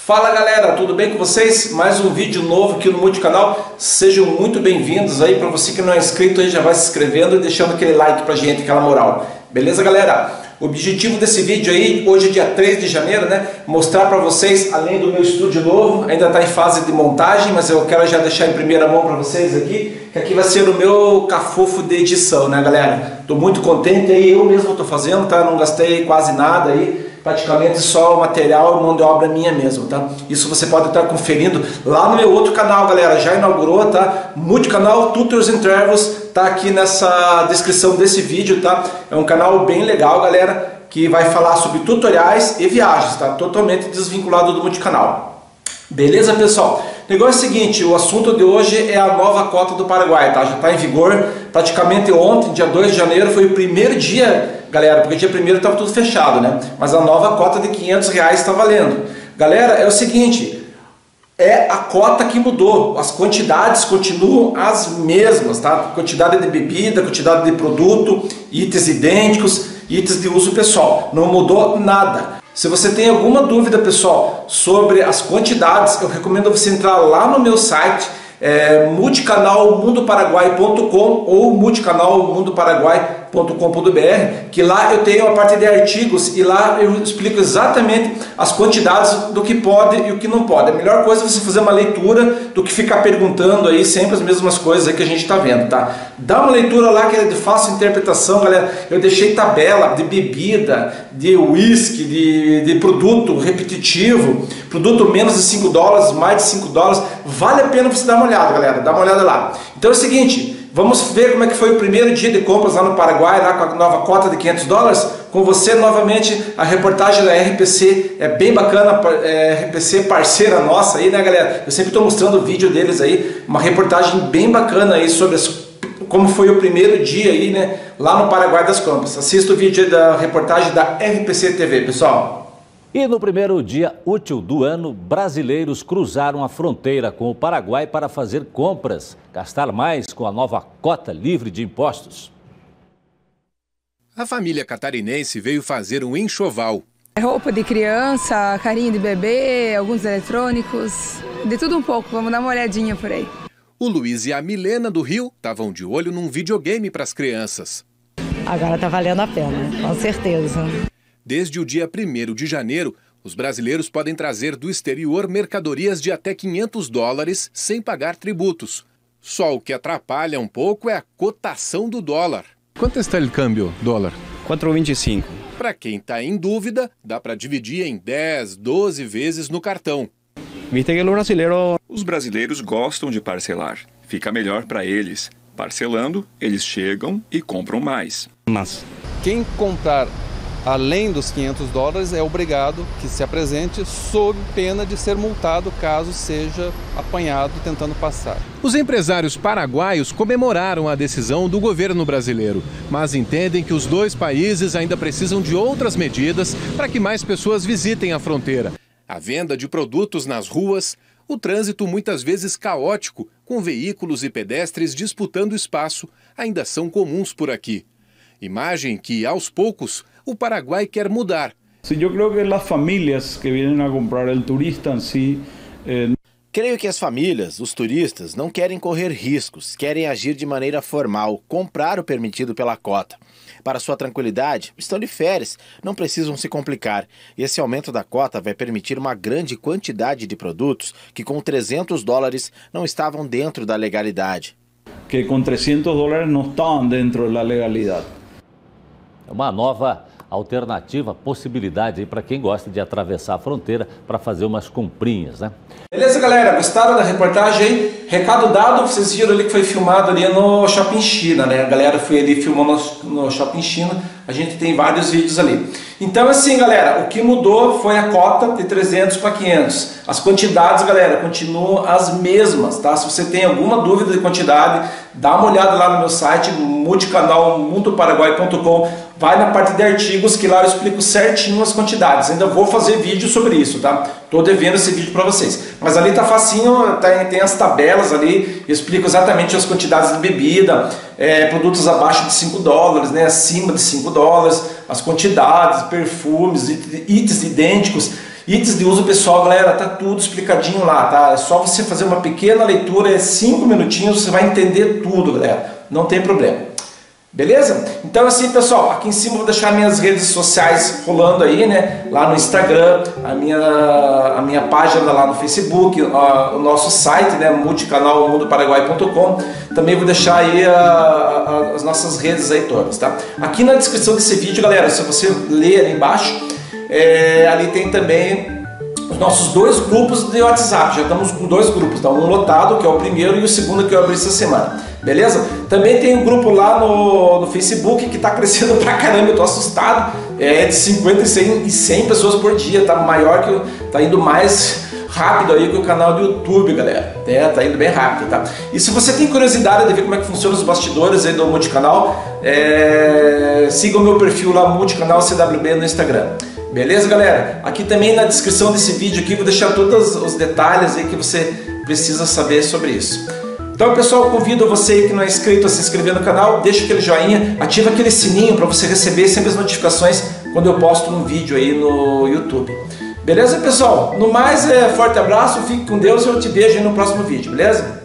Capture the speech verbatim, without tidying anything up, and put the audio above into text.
Fala galera, tudo bem com vocês? Mais um vídeo novo aqui no Multicanal. Sejam muito bem-vindos aí. Para você que não é inscrito aí, já vai se inscrevendo e deixando aquele like pra gente, aquela moral. Beleza, galera? O objetivo desse vídeo aí, hoje é dia três de janeiro, né? Mostrar para vocês, além do meu estúdio novo, ainda está em fase de montagem, mas eu quero já deixar em primeira mão para vocês aqui, que aqui vai ser o meu cafofo de edição, né, galera? Tô muito contente aí, eu mesmo tô fazendo, tá? Não gastei quase nada aí. Praticamente só o material e mão de obra minha mesmo, tá? Isso você pode estar conferindo lá no meu outro canal, galera. Já inaugurou, tá? Multicanal Tutors and Travels, tá aqui nessa descrição desse vídeo, tá? É um canal bem legal, galera, que vai falar sobre tutoriais e viagens, tá? Totalmente desvinculado do Multicanal. Beleza, pessoal? O negócio é o seguinte, o assunto de hoje é a nova cota do Paraguai, tá? Já está em vigor. Praticamente ontem, dia dois de janeiro, foi o primeiro dia, galera, porque dia primeiro estava tudo fechado, né? Mas a nova cota de quinhentos reais está valendo. Galera, é o seguinte, é a cota que mudou, as quantidades continuam as mesmas, tá? Quantidade de bebida, quantidade de produto, itens idênticos, itens de uso pessoal, não mudou nada. Se você tem alguma dúvida, pessoal, sobre as quantidades, eu recomendo você entrar lá no meu site, é, multicanal mundo paraguai ponto com ou multicanal mundo paraguai ponto com ponto br, que lá eu tenho a parte de artigos e lá eu explico exatamente as quantidades do que pode e o que não pode. A melhor coisa é você fazer uma leitura do que ficar perguntando aí sempre as mesmas coisas aí que a gente está vendo, tá? Dá uma leitura lá que é de fácil interpretação, galera. Eu deixei tabela de bebida, de whisky, de, de produto repetitivo, produto menos de cinco dólares, mais de cinco dólares. Vale a pena você dar uma olhada, galera. Dá uma olhada lá. Então é o seguinte, vamos ver como é que foi o primeiro dia de compras lá no Paraguai, lá com a nova cota de quinhentos dólares. Com você novamente, a reportagem da R P C é bem bacana, é, R P C parceira nossa aí, né, galera? Eu sempre estou mostrando o vídeo deles aí, uma reportagem bem bacana aí sobre as, como foi o primeiro dia aí, né, lá no Paraguai das compras. Assista o vídeo da reportagem da R P C T V, pessoal. E no primeiro dia útil do ano, brasileiros cruzaram a fronteira com o Paraguai para fazer compras, gastar mais com a nova cota livre de impostos. A família catarinense veio fazer um enxoval. Roupa de criança, carinho de bebê, alguns eletrônicos, de tudo um pouco, vamos dar uma olhadinha por aí. O Luiz e a Milena do Rio estavam de olho num videogame para as crianças. Agora tá valendo a pena, com certeza. Desde o dia primeiro de janeiro, os brasileiros podem trazer do exterior mercadorias de até quinhentos dólares sem pagar tributos. Só o que atrapalha um pouco é a cotação do dólar. Quanto está o câmbio dólar? quatro vinte e cinco. Para quem está em dúvida, dá para dividir em dez, doze vezes no cartão. Viste que o brasileiro... Os brasileiros gostam de parcelar. Fica melhor para eles. Parcelando, eles chegam e compram mais. Mas quem comprar além dos quinhentos dólares é obrigado que se apresente sob pena de ser multado caso seja apanhado tentando passar. Os empresários paraguaios comemoraram a decisão do governo brasileiro, mas entendem que os dois países ainda precisam de outras medidas para que mais pessoas visitem a fronteira. A venda de produtos nas ruas, o trânsito muitas vezes caótico, com veículos e pedestres disputando espaço, ainda são comuns por aqui. Imagem que, aos poucos, o Paraguai quer mudar. Eu creio que as famílias que vêm a comprar, o turista em si... Eh... Creio que as famílias, os turistas, não querem correr riscos, querem agir de maneira formal, comprar o permitido pela cota. Para sua tranquilidade, estão de férias, não precisam se complicar. E esse aumento da cota vai permitir uma grande quantidade de produtos que com trezentos dólares não estavam dentro da legalidade. Que com trezentos dólares não estavam dentro da legalidade. É uma nova alternativa, possibilidade aí para quem gosta de atravessar a fronteira para fazer umas comprinhas, né? Beleza, galera? Gostaram da reportagem aí? Recado dado, vocês viram ali que foi filmado ali no Shopping China, né? A galera foi ali filmando no, no Shopping China, a gente tem vários vídeos ali. Então assim, galera, o que mudou foi a cota de trezentos para quinhentos. As quantidades, galera, continuam as mesmas, tá? Se você tem alguma dúvida de quantidade, dá uma olhada lá no meu site, multicanal mundo paraguai ponto com. Vai na parte de artigos que lá eu explico certinho as quantidades. Ainda vou fazer vídeo sobre isso, tá? Tô devendo esse vídeo para vocês. Mas ali tá facinho, tá, tem as tabelas ali, eu explico exatamente as quantidades de bebida, é, produtos abaixo de cinco dólares, né, acima de cinco dólares, as quantidades, perfumes, itens idênticos. Itens de uso pessoal, galera, tá tudo explicadinho lá, tá? É só você fazer uma pequena leitura, é cinco minutinhos, você vai entender tudo, galera. Não tem problema. Beleza? Então assim, pessoal, aqui em cima eu vou deixar minhas redes sociais rolando aí, né? Lá no Instagram, a minha, a minha página lá no Facebook, a, o nosso site, né? multicanal mundo paraguai ponto com. Também vou deixar aí a, a, as nossas redes aí todas, tá? Aqui na descrição desse vídeo, galera, se você ler ali embaixo, é, ali tem também os nossos dois grupos de WhatsApp. Já estamos com dois grupos, tá? Um lotado, que é o primeiro, e o segundo que eu abri essa semana. Beleza? Também tem um grupo lá no, no Facebook que está crescendo pra caramba, eu tô assustado. É de cinquenta e cem pessoas por dia, tá maior que o, tá indo mais rápido aí que o canal do YouTube, galera. É, tá indo bem rápido, tá? E se você tem curiosidade de ver como é que funciona os bastidores aí do Multicanal, é, siga o meu perfil lá, Multicanal C W B no Instagram. Beleza, galera? Aqui também na descrição desse vídeo aqui vou deixar todos os detalhes aí que você precisa saber sobre isso. Então, pessoal, convido você que não é inscrito a se inscrever no canal, deixa aquele joinha, ativa aquele sininho para você receber sempre as notificações quando eu posto um vídeo aí no YouTube. Beleza, pessoal? No mais, é, forte abraço, fique com Deus e eu te vejo aí no próximo vídeo, beleza?